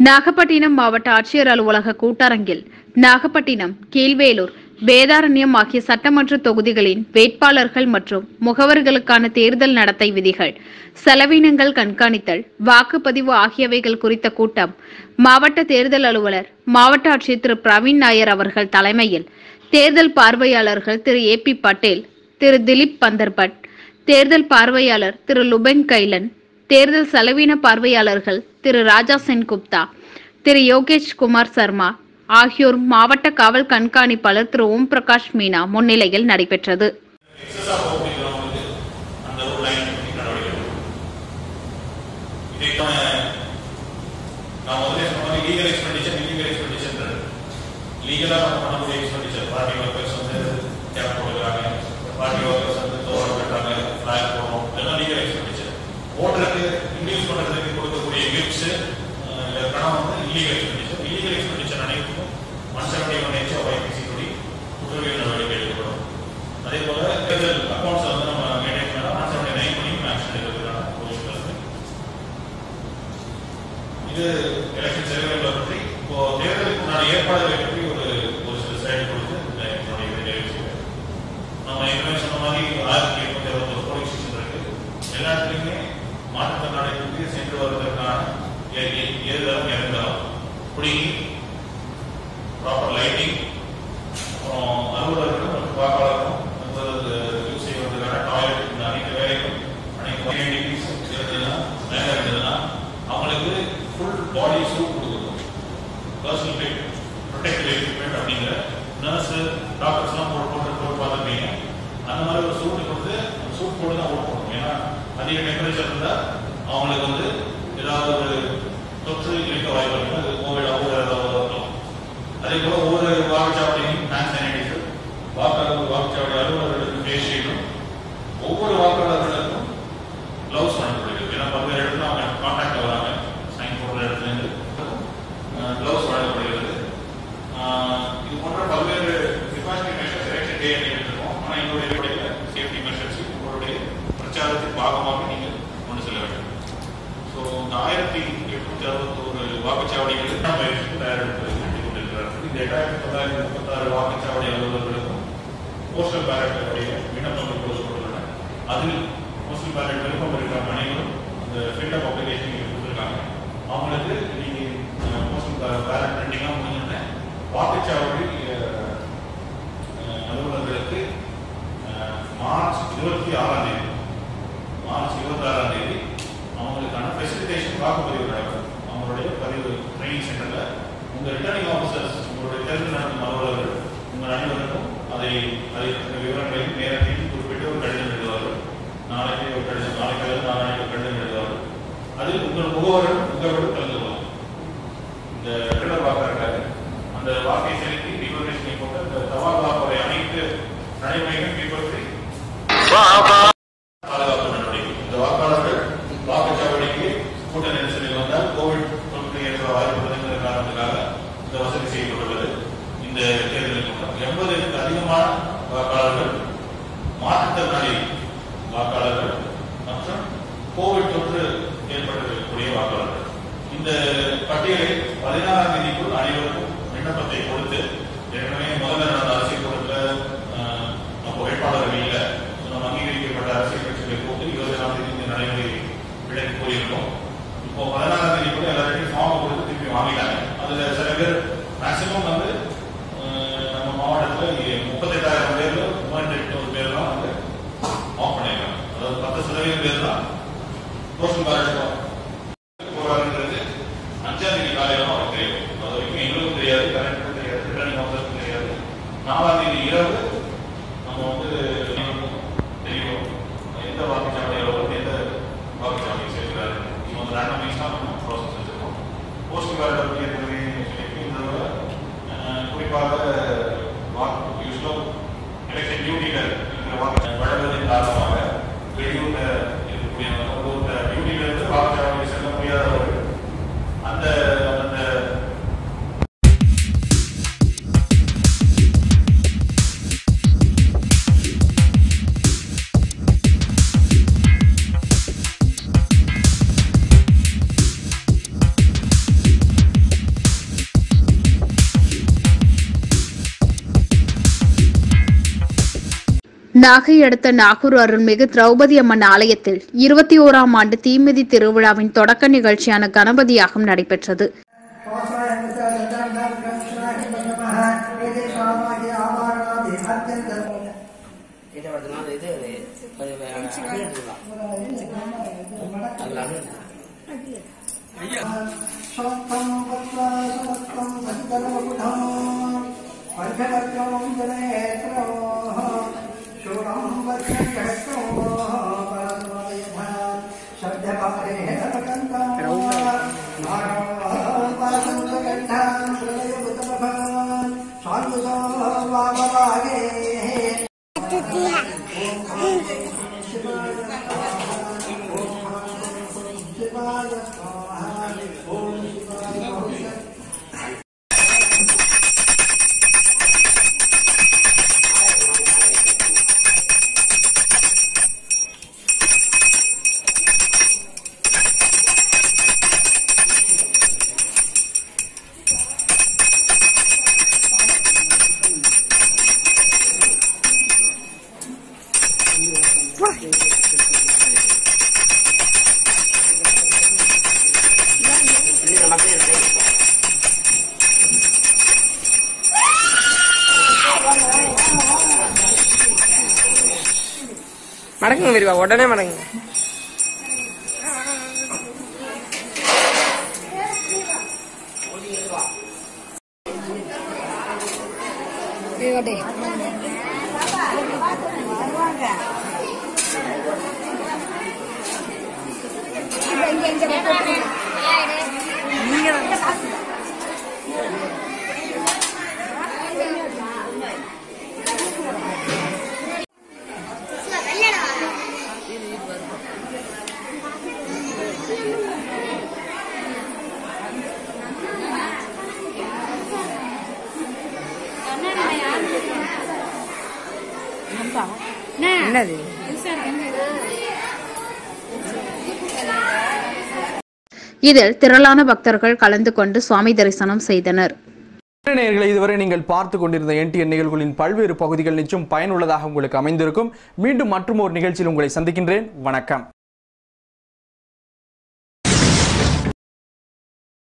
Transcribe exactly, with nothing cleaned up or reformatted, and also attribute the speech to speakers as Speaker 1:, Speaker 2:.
Speaker 1: நாகப்பட்டினம் மாவட்ட ஆட்சியர் அலுவலக கூட்டரங்கில் நாகப்பட்டினம், கீழ்வேலூர், வேதாரண்யம் ஆகிய சட்டமன்ற தொகுதிகளின் வேட்பாளர்கள் மற்றும் முகவர்களுக்கான தேர்தல் நடத்தை விதிகள், செலவினங்கள் கண்காணித்தல், வாக்குப்பதிவு ஆகியவைகள் குறித்த கூட்டம் மாவட்ட தேர்தல் அலுவலர், மாவட்ட ஆட்சியர் திரு பிரவீன் நாயர் அவர்கள் தலைமையில் தேர்தல் பார்வையாளர்கள் திரு ஏ பி பட்டேல், திரு திலீப் பந்தர்பட், தேர்தல் பார்வையாளர் திரு லுபென் கைலன், தேர்தல் செலவின பார்வையாளர்கள் திரு ராஜா சென்குப்தா, திரு யோகேஷ் குமார் சர்மா ஆகியோர் மாவட்ட காவல் கண்காணிப்பாளர் திரு ஓம் பிரகாஷ் மீனா முன்னிலையில் நடைபெற்றது.
Speaker 2: ஓட்டருக்கு இன்டியூஸ் பண்றதுக்கு கொடுக்கக்கூடிய கிஃப்ட்ஸ் பணம் வந்து இல்லீகல் எக்ஸ்பெண்டிச்சர் இல்லீகல் எக்ஸ்பெண்டிச்சர் அனைத்தும் one seventy one H IPC படி குற்றவியல் நடவடிக்கை எடுக்கப்படும். அதே போல தேர்தல் அக்கௌண்ட்ஸ் வந்து நம்ம மெயின்டைன் பண்ணலாம் ஒன் செவன்டி நைன் பண்ணியும் ஆக்ஷன் எடுக்கிறதுக்கான பொசிஷன். இது எலெக்ஷன் செலவுகளை பற்றி இப்போ தேர்தலுக்கு உண்டான ஏற்பாடுகளை பற்றி ஒரு ஒரு சில சைடு கொடுத்து என்னுடைய நிறைவு செய்வேன். நம்ம ஏற்கனவே சொன்ன மாதிரி ஆயிரத்தி எட்நூத்தி அறுபத்தொரு போலீஸ் ஸ்டேஷன் இருக்கு. எல்லாத்துலையுமே மாற்றுத்திறனாளிகளுக்கு சென்று வருவதற்கான ஏறுதளம் இறங்குதளம் குடிநீர், ப்ராப்பர் லைட்டிங், அப்புறம் அலுவலர்களும் மற்றும் வாக்காளர்களும் யூஸ் செய்வதற்கான டாய்லெட், இந்த அனைத்து வேலைகளும் அனைத்து இருந்ததுன்னா மேலே இருந்ததுன்னா அவங்களுக்கு ஃபுல் பாடி சூட் கொடுக்கணும். பர்சனல் ஃபிட் ப்ரொடெக்டிவ் எக்யூப்மெண்ட் அப்படிங்கிற நர்ஸு டாக்டர்ஸ்லாம் போட்டு போட்டு போட்டு பார்த்துருப்பீங்க. அந்த மாதிரி ஒரு சூட்டு கொடுத்து அந்த சூட் போட்டு தான் ஓட் போடணும். ஏன்னா அதிக டெம்பரேச்சர் இருந்தால் அவங்களுக்கு வந்து ஏதாவது ஒரு தொற்று இருக்க வாய்ப்பு இருக்கு. அது கோவிடாவோ ஏதாவது வரலாம். அதே போல ஒவ்வொரு வாக்குச்சாவடியும் ஹேண்ட் சானிடைசர், வாக்காளர் வாக்குச்சாவடி அலுவலர்களுக்கு ஃபேஸ் ஷீல்டும், ஒவ்வொரு வாக்காளர்களுக்கும் கிளவுஸ் வழங்கப்படுகிறது. ஏன்னா பல்வேறு இடத்துல அவங்க கான்டாக்ட்ல வராங்க, சைன் போடுற இடத்துல இருந்து கிளவுஸ் வழங்கப்படுகிறது. இது போன்ற பல்வேறு ப்ரிகாஷனரி மெஷர்ஸ் எலெக்ஷன் டே எடுத்துருக்கோம். ஆனால் எங்களுடைய சேஃப்டி மெஷர்ஸ் உங்களுடைய பிரச்சாரத்தின் பாகமாக நீங்கள் கொண்டு செல்ல வேண்டும். ஸோ இந்த ஆயிரத்தி எட்நூத்தி அறுபத்தோரு வாக்குச்சாவடிகளுக்கு பயிற்சி தயாரிப்பு நடத்தி கொண்டிருக்கிறார்கள். இந்த எட்டாயிரத்தி தொள்ளாயிரத்தி முப்பத்தாறு வாக்குச்சாவடி அலுவலர்களுக்கும் போஸ்டல் பேலட்டுடைய விண்ணப்பங்கள் கொடுக்கப்பட்டுள்ளன. அதில் போஸ்டல் பேலட் விருப்பம் இருக்கிற அனைவரும் இந்த ஃபில்டப் அப்ளிகேஷன் கொடுத்துருக்காங்க. அவங்களுக்கு நீங்கள் போஸ்டல் பேலட் பிரிண்டிங்காக முடிஞ்சுட்டு வாக்குச்சாவடி அலுவலர்களுக்கு மார்ச் இருபத்தி ஆறாம் தேதி மார்ச் இருபத்தி ஆறாம் தேதி அவங்களுக்கான ஃபெசிலிட்டேஷன் வாக்குப்பதிவு நடக்கும். அவங்களுடைய பதிவு ட்ரைனிங் சென்டர்ல உங்க ரிட்டர்னிங் ஆஃபீஸர்ஸ், உங்களுடைய தேர்தல் நடத்தும் அலுவலர்கள் உங்கள் அனைவருக்கும் அதை அதை விவரங்களையும் நேரத்தையும் குறிப்பிட்டு ஒரு கடிதம் எழுதுவார்கள். நாளைக்கு ஒரு கடிதம், நாளைக்கு அல்லது நாளைக்கு ஒரு கடிதம் எழுதுவார்கள். அதில் உங்கள் முகவர்கள் உங்களோடு கலந்து கொள்ளும். இந்த ரெகுலர் வாக்காக இருக்காது. அந்த வாக்கை செலுத்தி டிக்ளரேஷனை போட்டு இந்த தபால் வாக்குறை அனைத்து நடைமுறைகளும் பின்பற்றி பாதுகாப்பு நடவடிக்கை. இந்த வாக்காளர்கள் வாக்குச்சாவடிக்கு கூட்ட நெரிசலில் வந்தால் கோவிட் தொற்று ஏற்பட வாய்ப்பு என்கிற காரணத்துக்காக இந்த வசதி செய்யப்பட்டுள்ளது. இந்த தேர்தலில் எண்பதுக்கு அதிகமான வாக்காளர்கள், மாற்றுத்திறனாளி வாக்காளர்கள் மற்றும் கோவிட் தொற்று ஏற்பட்டிருக்கக்கூடிய வாக்காளர்கள். இந்த பட்டியலை பதினாறாம் தேதிக்குள் அனைவருக்கும் விண்ணப்பத்தை கொடுத்து, ஏற்கனவே முதல்ல நடந்த அரசியல் கூட்டத்தில் அப்போ வேட்பாளர்கள் இல்லை, நம்ம அங்கீகரிக்கப்பட்ட அரசியல் கட்சிகளை போட்டு இருபதாம் தேதி இந்த நடைமுறை விலைக்கு போயிருக்கோம். இப்போ பதினாறாம் தேதி கூட எல்லாருக்கும் ஃபார்ம் கொடுத்து திருப்பி வாங்கிட்டாங்க. அதுல சில பேர் மேக்சிமம் வந்து நம்ம மாவட்டத்தில் முப்பத்தி எட்டாயிரம் பேர்ல மூவாயிரத்தி எட்நூறு பேர் தான் வந்து ஆஃப் பண்ணிருக்காங்க. அதாவது பத்து சதவீதம் பேர் தான் போஸ்டல் பேலட் போறாங்கிறது அஞ்சாம் தேதி காலையில அவருக்கு தெரியும். அது வரைக்கும் எங்களுக்கும் தெரியாது, கரெக்டுக்கும் தெரியாது, ரிட்டர்னிங் ஆஃபீஸருக்கும் தெரியாது. நாலாம் தேதி இரவு நம்ம வந்து தெரியும் எந்த வாக்குச்சாவடி அளவுக்கு எந்த வாக்குச்சாவடி சேர்க்கிறாரு. இது வந்து ரேண்டமைஸ் தான் நம்ம ப்ராசஸ் வச்சிருக்கோம். போஸ்டல் பேலட் பற்றி ஏற்கனவே குறிப்பாக வாக்கு யூஸ்வலோ எலெக்ஷன் டியூட்டியில் இருக்கிற வாக்கு வழங்குவதன் காரணமாக வெளியூர்ல இருக்கக்கூடிய டியூட்டியில இருந்து வாக்குச்சாவடி செல்ல முடியாதவர்கள் அந்த அந்த
Speaker 1: நாகை அடுத்த நாகூர் அருள்மிகு திரௌபதி அம்மன் ஆலயத்தில் இருபத்தி ஓராம் ஆண்டு தீமிதி திருவிழாவின் தொடக்க நிகழ்ச்சியான கணபதி யாகம் நடைபெற்றது.
Speaker 3: மடங்குங்க விரிவா உடனே மடங்குங்க. என்னது
Speaker 1: இதில் திரளான பக்தர்கள் கலந்து கொண்டு சுவாமி தரிசனம் செய்தனர்.
Speaker 4: நேயர்களை இதுவரை நீங்கள் பார்த்து கொண்டிருந்த என்டிஎன் நிகழ்வுகளின் பல்வேறு பகுதிகள் நிச்சயம் பயனுள்ளதாக உங்களுக்கு அமைந்திருக்கும். மீண்டும் மற்றும் ஒரு நிகழ்ச்சியில் உங்களை சந்திக்கின்றேன். வணக்கம்.